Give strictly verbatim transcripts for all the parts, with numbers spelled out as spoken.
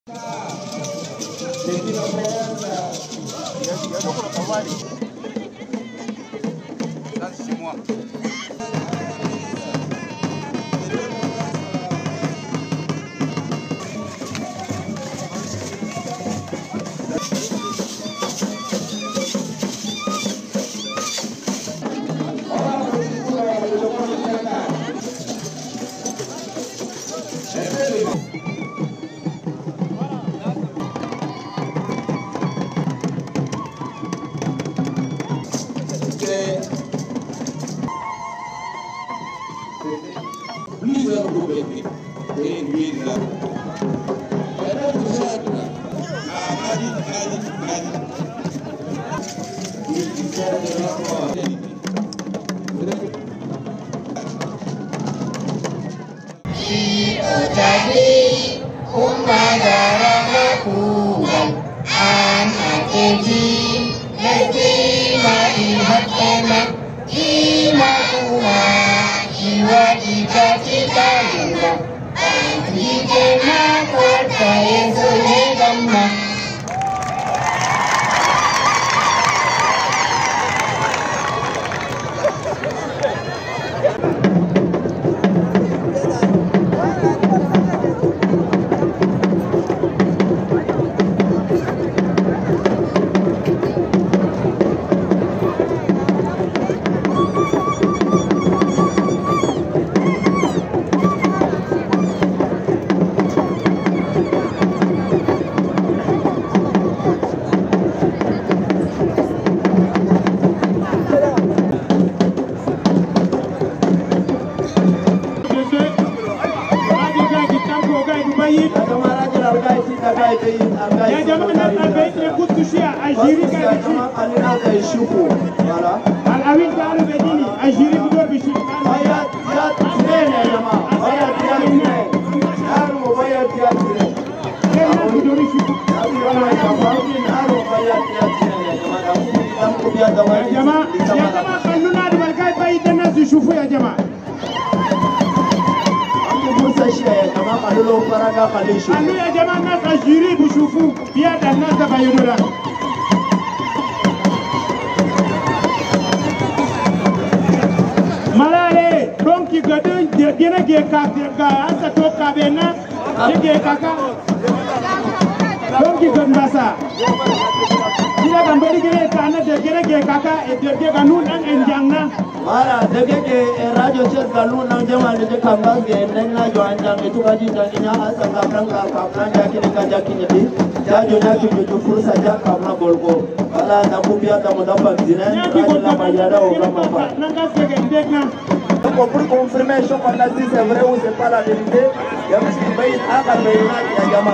Pour confirmer, je crois que c'est vrai ou c'est pas la vérité. Il y a un petit pays à la Yama.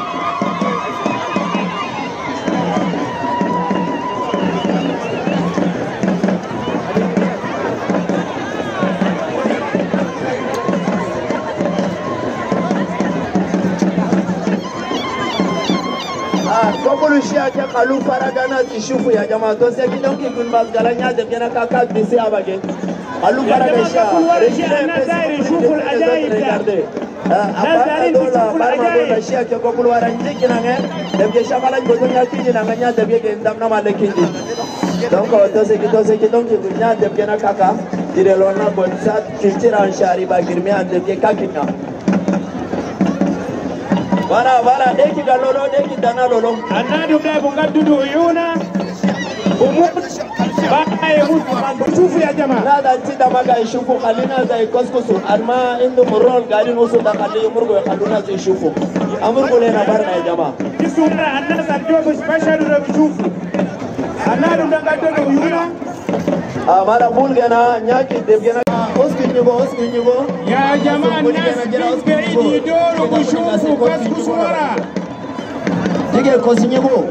Comme le chien qui a kalou paragana qui choufou ya Yama, donc c'est qui donc qui nous base galanya de bien à caca glissé à baguette. Kalou paragana, regardez. Après dola, parma dola chien qui a beaucoup l'arrangé qui n'a rien, de chavala gotonia qui n'a rien de bien qui n'a pas de kindi. Donc donc c'est qui donc c'est qui donc qui vient de bien à caca, dire l'on a bon ça, tu tires en chari bagirmia de bien kakina. Voilà, voilà, dès qu'il y a lolo, dès qu'il y a lolo. Anadu bla bunga dudu yuna. Umu ba e mutu mambuchufu ya jamaa. Nada tida maga ishufu kalina za ikoskosu. Arma indu murol gari nusu da kali umurgo ya kaluna za ishufu. Amurgo le na barna ya jamaa. Kisura anna sa jogo special ro ishufu. Anadu bla dudu yuna. Ah, mara bulgana nyaki debgana. Oskinyigo, oskinyigo. Ya jamaa nas beidi doro kushufu kaskuswara. Dige kosinyigo.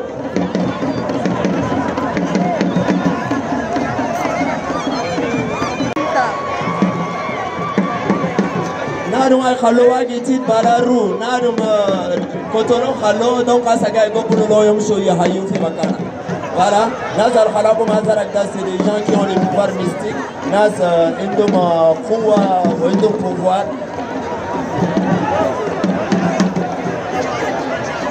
Nadum al khalo wagi tit balaru, nadum kotoro khalo donc asaga go pour loyom so ya hayum fi makana. Voilà, Nas al-Khalakum Hazar Akda, c'est des gens qui ont les pouvoirs mystiques. Nas Indom Kouwa, Indom pouvoir.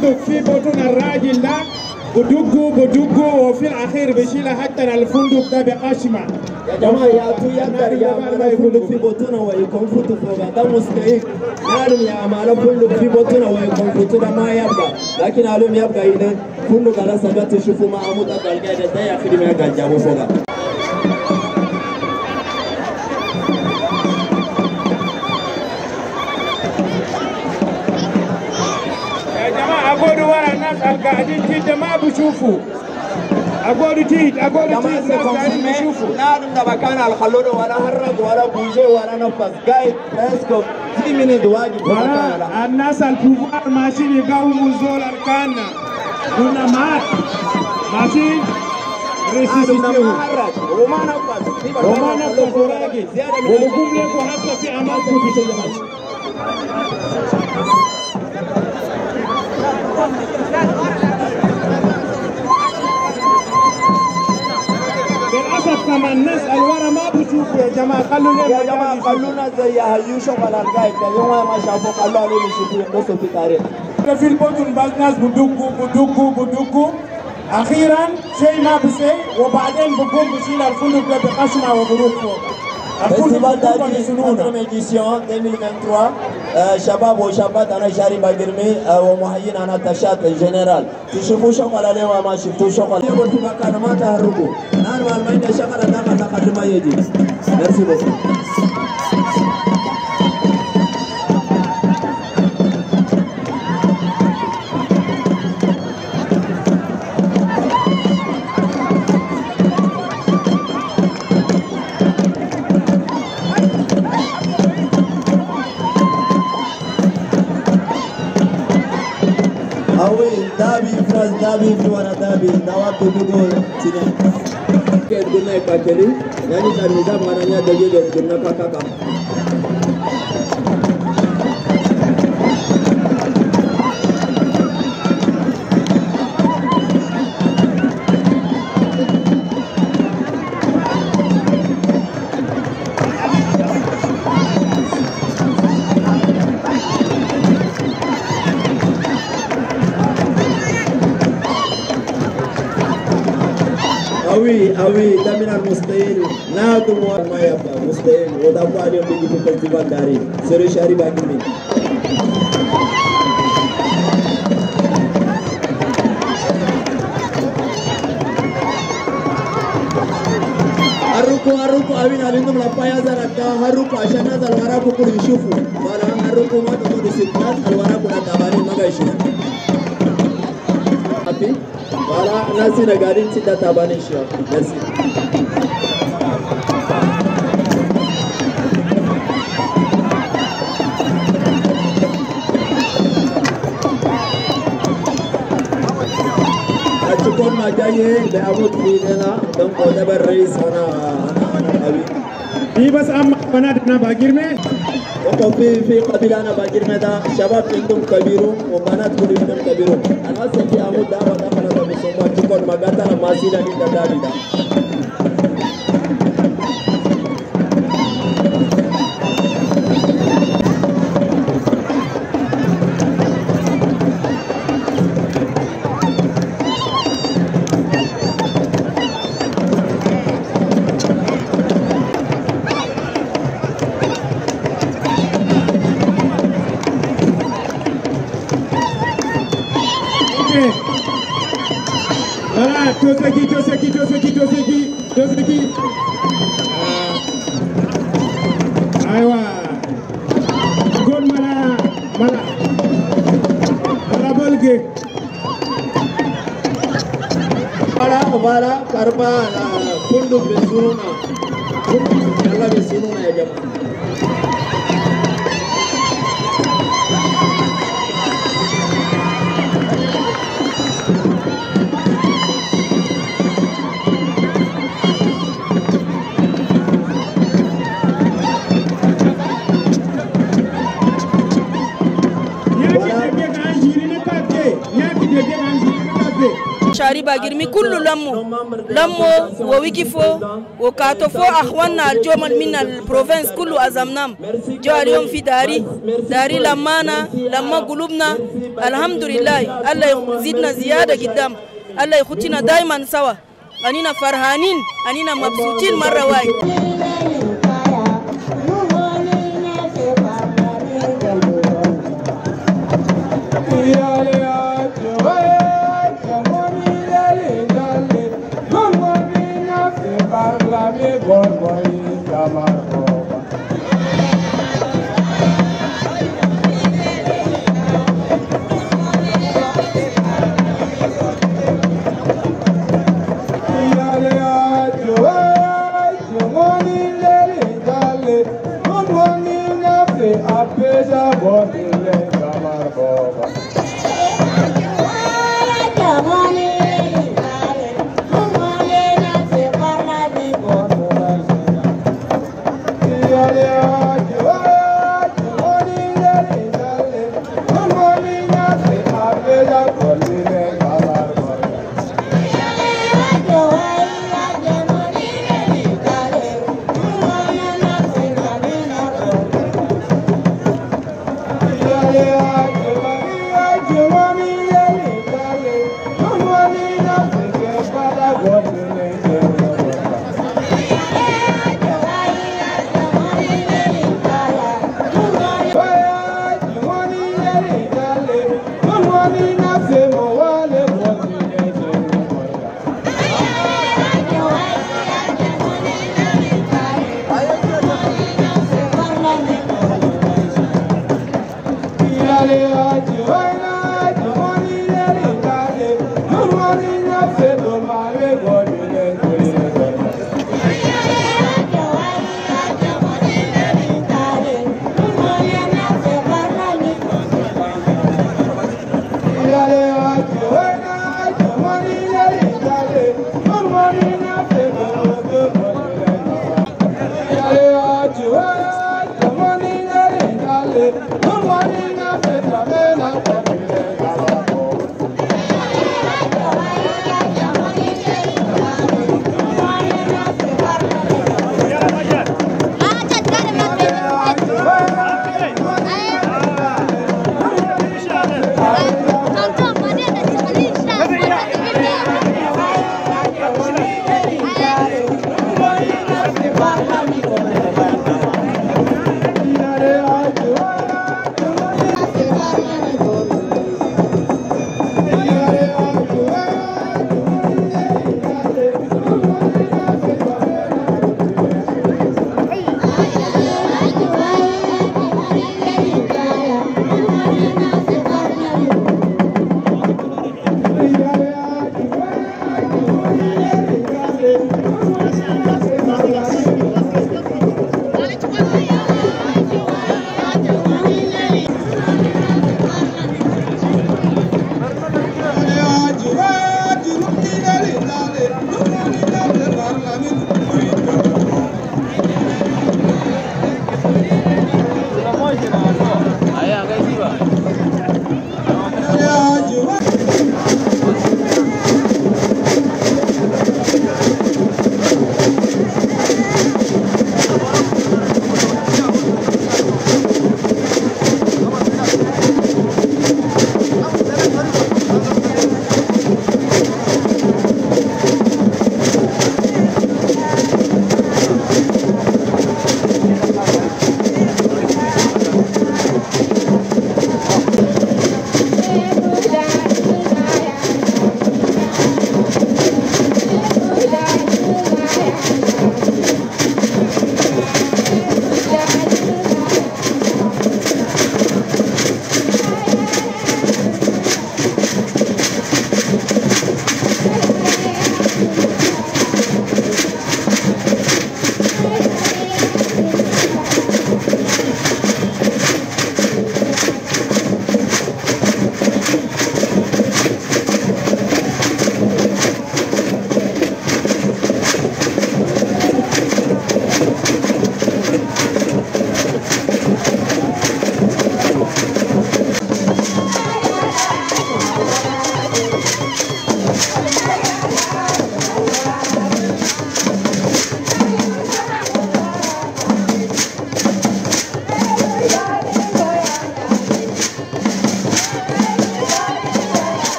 الفندق في بطن الراجل ده بدقوا بدقوا وفي الاخير بيشيلها حتى الفندق ده بقشمه. يا جماعه يا تو يقدر يا ما يفندق في بطنه ويكون فوتو فوق ده مستحيل. نعلم يا ما فندق في بطنه ويكون فوتو ده ما يبقى، لكن علوم يبقى هنا فندق على سبت تشوفوا ما عمود القلقه ده يا اخي ما قال جابوا فوق. أقول ورا الناس القاعدين كده ما بشوفوا. أقول تيت أقول تيت الناس قاعدين بيشوفوا. نعم ده مكان الخلود ولا هرب ولا بوجه ولا نفس جاي اسكو في من الواجب ولا الناس الكبار ماشيين يقاوموا زول الكانا كنا مات ماشيين ريسيسيتيو وما نفس وما نفس وراجي ولكم لكم حتى في أماكن في شجرة. للأسف كمان الناس الورا ما بيشوفوا يا جماعة. خلونا يا جماعة خلونا زي هيوشوا ولا القايد يوم ما شافوا خلوا عليهم يشوفوا ينقصوا في تاريخ. في البطن بعض الناس بدقوا بدقوا بدقوا أخيرا شيء ما بشيء وبعدين بقوم بشيل الفندق ده بقشمة وبروح فوق. Festival d'Adi, quatrième édition deux mille vingt-trois. Shabab au Shabbat, ana Shari Bagirmi, au Mohayin, ana Tachat général. Tishufu Shokala Lewa Mashiftu Shokala. Vous pouvez pas nous Haruko. Normalement, les Shakala Nama Nakaduma Yedi. Merci beaucoup. Dabi France Dabi Flora Dabi Dawab Dugo Tine Ket Gunna Pakeli Yani Tanida Maranya Dege Gunna Pakaka Ah oui, Damina Mustahil, Nadu Mayaba, Mustahil, Odapo Alion Bigi Festival Dari, Sere Shari Bagimi. Haruko Haruko Avin Alindum La Payaza Raka, Haruko Ashana Alwaraku Kuri Shufu, Wala Haruko Mata Disiplat, Alwaraku Natabani Magashi. Happy? Voilà, nasi nagarin tidak tabani siap. Nasi. Acukon majaye beamut bidena, dong kode berreis ana ana ana abi. Ibas am mana dina bagir me? وفي في قبيلة باجر مدا شباب عندهم كبيرون وبنات كل عندهم كبيرون أنا سكي أمود دا ودا خلاص بسمع تكون مغاتا ماسينا نيدا داليدا Toseki, Toseki, Toseki, Toseki, Toseki. Aywa. Gon mala, mala. Mala bolge. Mala, mala, karma, pundu besuruna. Yalla besuruna ya jamaah. داري باجرمي كل لمو لمو وويكيفو وكاتوفو أخواننا الجمل من البروفنس كله أزمنام جو اليوم في داري داري لمانا لما قلوبنا الحمد لله الله يزيدنا زيادة قدام الله يخطينا دايما سوا أنينا فرحانين أنينا مبسوطين مرة واحد.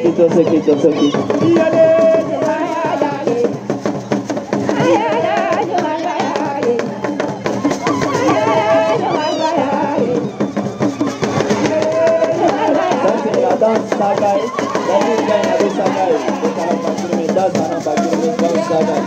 quito, se quito, se quito. Danse sagai, danse gai na danse sagai. Kalau pasir minda sana pasir minda sagai.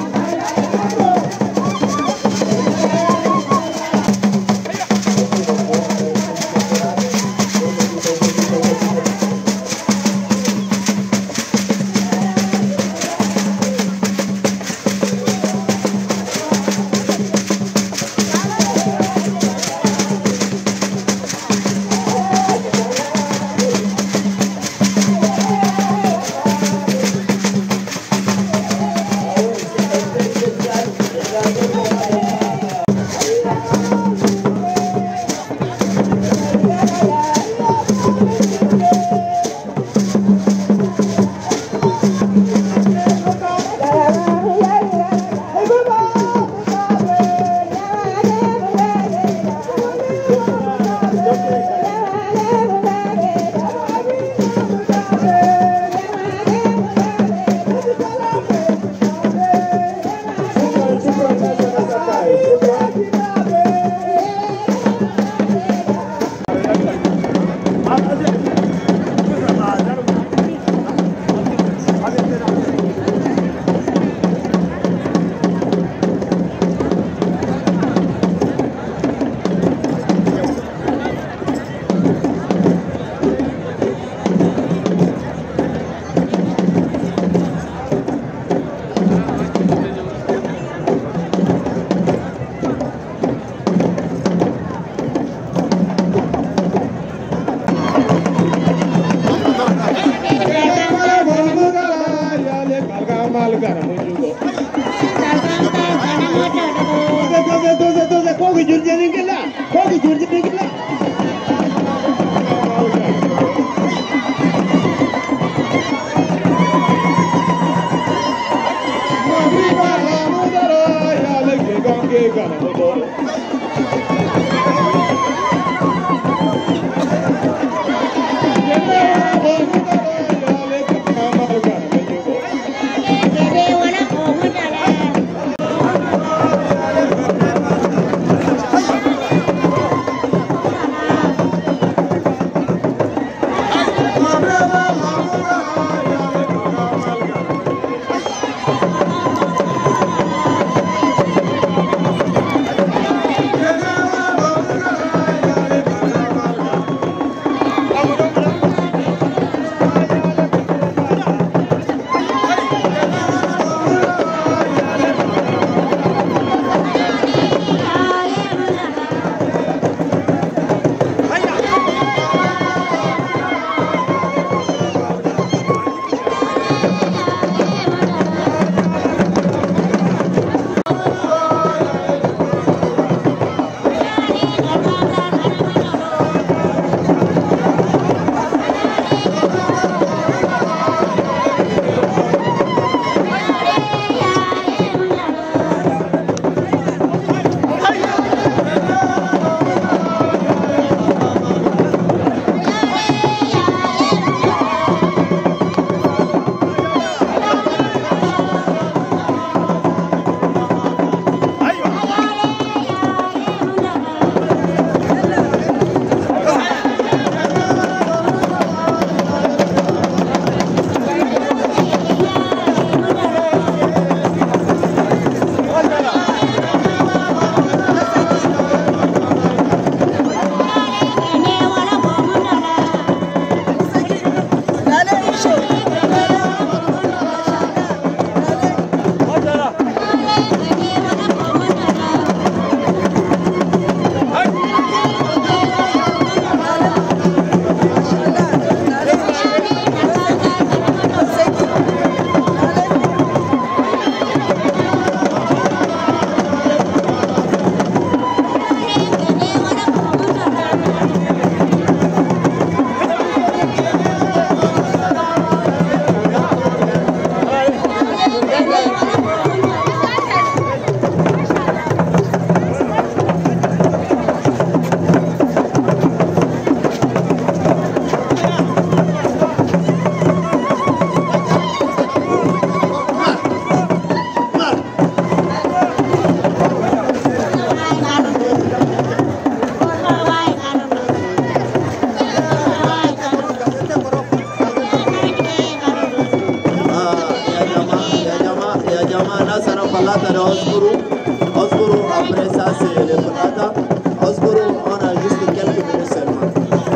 Furata de Osburu. Osburu, après ça, c'est les Furata. Osburu, on a juste quelques minutes seulement.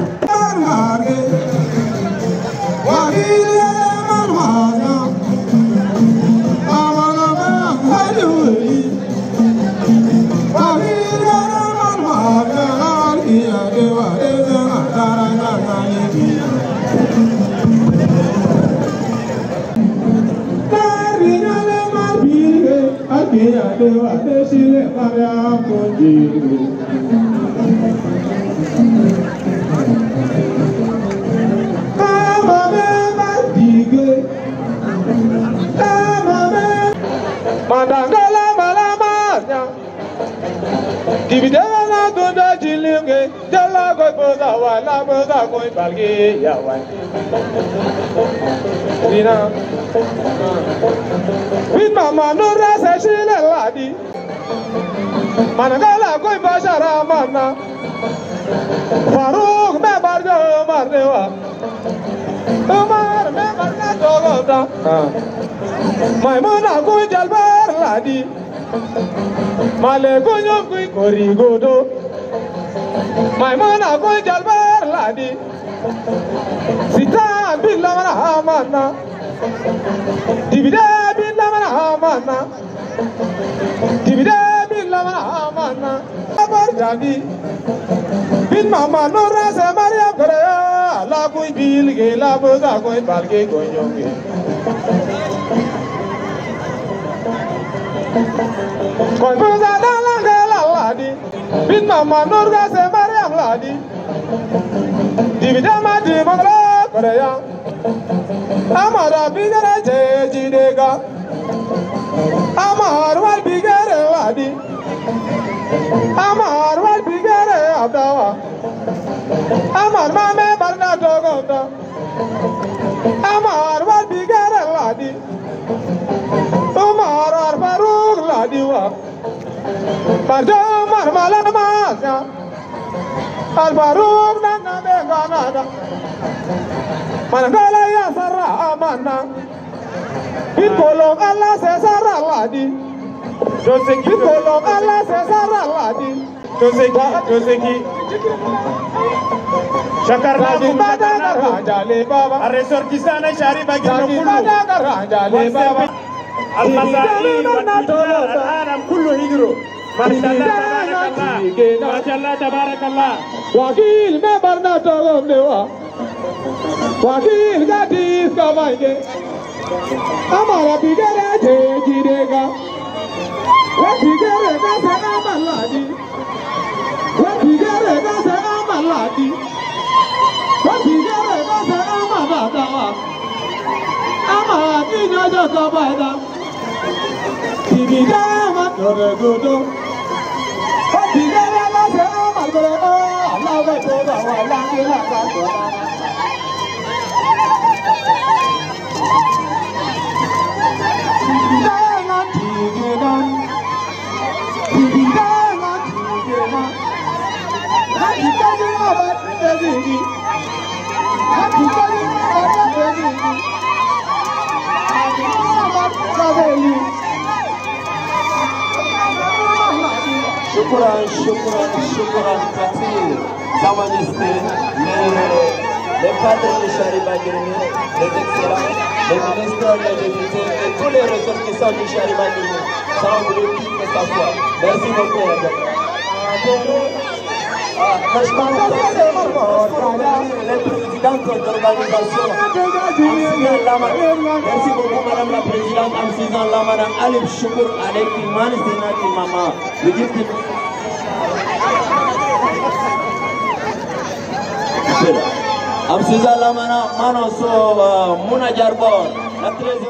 Mandangala malamanya, dibidela na tunda jilinge, jala koi boza wala boza koi balgi ya wai. Rina, with mama nura se shile ladi, mandangala koi bashara mana, Farooq me barjo marnewa, Umar me barna jogota. Maimuna koi jalbar ladi, male kunyo koi korigodo. Maimuna koi jalbar ladi, sita billa mana hamana, dibide billa mana hamana, dibide billa mana hamana. Abar jadi, bin mama nora se Maria Korea, la koi bil ge la boza koi balge konyoge. Koi boza dalanga la ladi, bin mama nora se Maria ladi, dibide ma di mangla Korea, amara bigara je jidega, amar wal bigara ladi, amar wal bigara abdawa, amar mame barna dogota, amar wal bigara ladi, umar ar Farooq ladi wa, barjo mar malamasya, al Farooq nanga beganada, manangala ya sarra amana, bin kolong Allah se sarra ladi, bin kolong Allah se sarra ladi, Joseki, Joseki. Shakarnakum Jale Baba, الريسورتيسان شاري باقي كله Jale Baba. المسائل والتجار العالم كله يجروا ما شاء الله تبارك الله ما شاء الله تبارك الله Wakil me barna tolom dewa, wakil gadis kamaige, amara bigere je jirega, we bigere ka se amaladi, we bigere ka se amaladi, we bigere ka se amaladawa, amadi nyojo kabaida, bigere ma tore godo, we bigere ka se amalgodo. Allah vai toda wala gila ka toda. Dana tigena, dana tigena. Hadi kadi abat tezigi, hadi kadi abat tezigi, hadi abat tezigi. Shukran, shukran, shukran, merci, Sa Majesté, les, les padres de Shariba Guirmi, les excellents, les ministres, les députés et tous les ressortissants du Shariba Guirmi, sans oublier qui que ça soit. Merci beaucoup. Ah, franchement, les présidentes d'organisation, merci beaucoup Madame la Présidente, Amsizan Lamana, Alif Shukur, Alek Iman, Zinati Mama. We give the Amsizan Lamana, Mano So, Muna Jarbon,